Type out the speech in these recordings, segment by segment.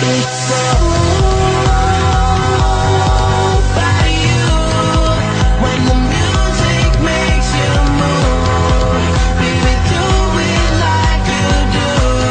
It's all by you. When the music makes you move, baby, do it like you do.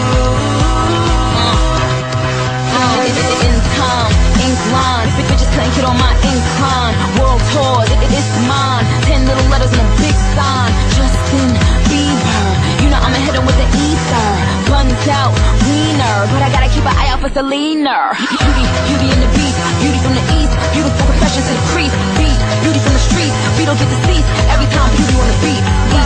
Income, ink lines, big bitches couldn't get on my incline. World tours, it's mine. 10 little letters and a big sign. Justin Bieber, you know I'ma hit him with the ether. Buns out, wiener, but I gotta keep an eye out for Selena. Beauty in the beat, beauty from the east, beautiful confessions to the crease. Beat, beauty from the streets, beat don't get deceased. Every time beauty on the beat.